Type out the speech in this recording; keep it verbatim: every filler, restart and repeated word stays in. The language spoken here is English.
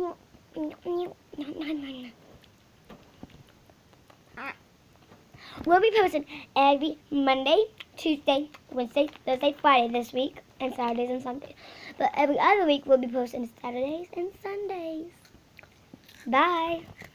We'll be posting every Monday, Tuesday, Wednesday, Thursday, Friday this week, and Saturdays and Sundays. But every other week we'll be posting Saturdays and Sundays. Bye.